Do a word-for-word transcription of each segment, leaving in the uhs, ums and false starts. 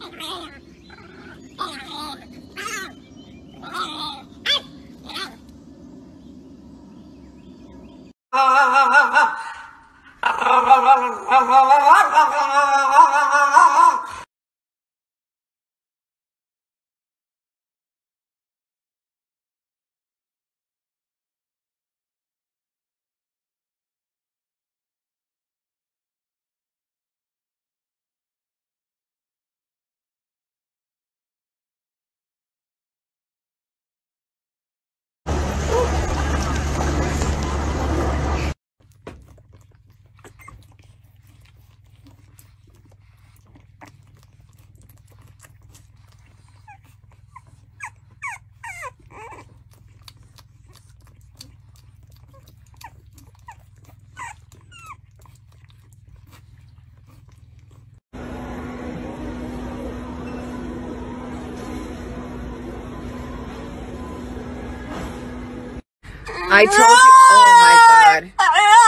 I told you. Oh my god.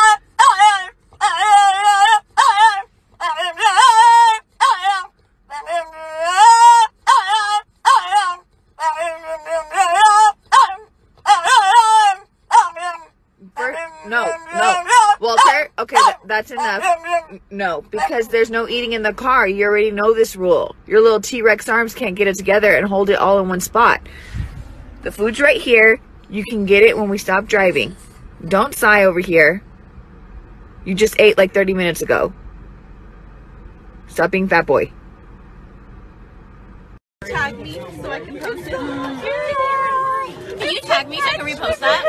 Bert, no, no. Walter, okay, th that's enough. No, because there's no eating in the car. You already know this rule. Your little T-Rex arms can't get it together and hold it all in one spot. The food's right here. You can get it when we stop driving. Don't sigh over here. You just ate like thirty minutes ago. Stop being fat boy. Tag me so I can post it. Can you tag me so I can repost that?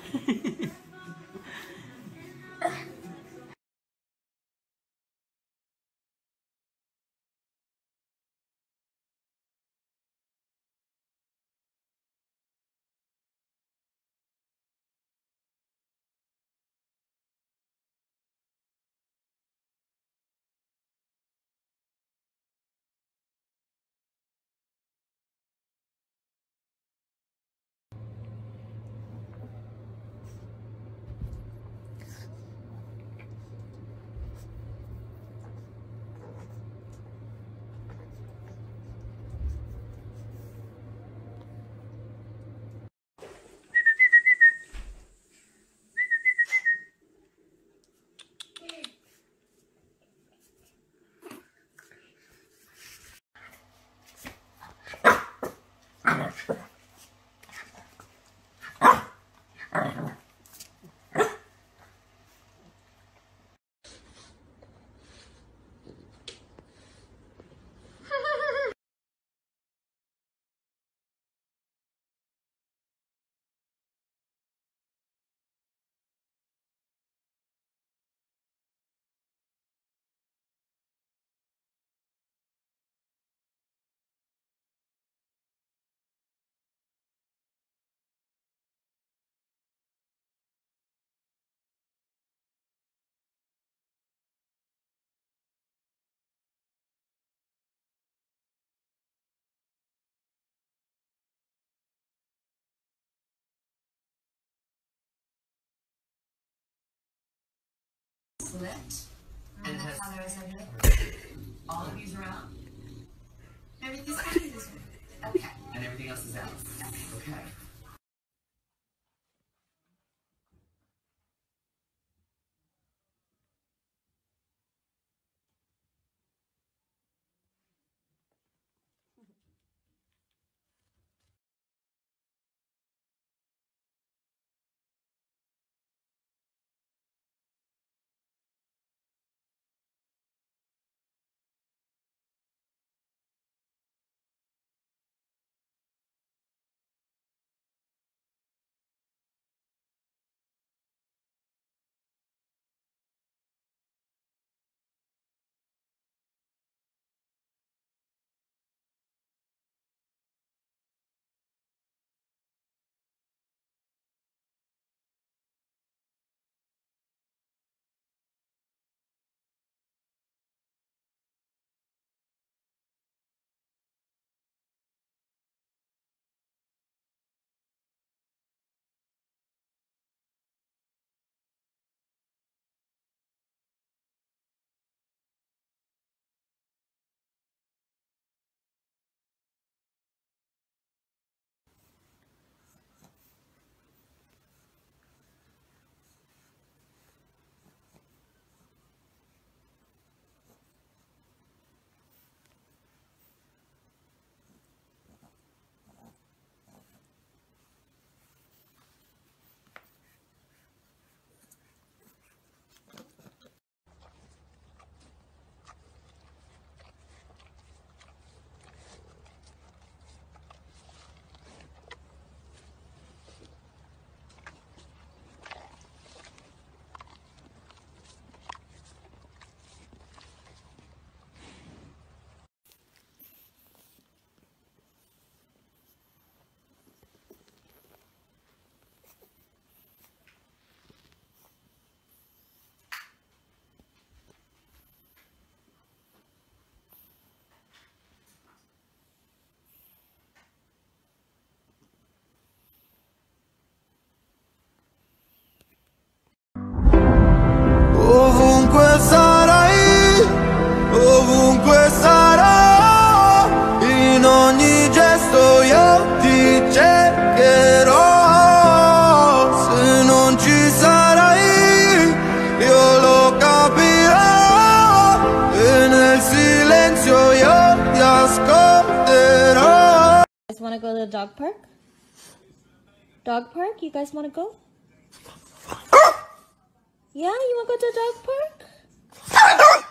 Split, and it has all of these around. Everything's happy this way. Okay, and everything else is out. Okay. Ovunque sarai, ovunque sarò, in ogni gesto io ti cercherò. Se non ci sarai, io lo capirò, e nel silenzio io ti ascolterò. You guys want to go to the dog park? Dog park? You guys want to go? Yeah, you want to go to the dog park?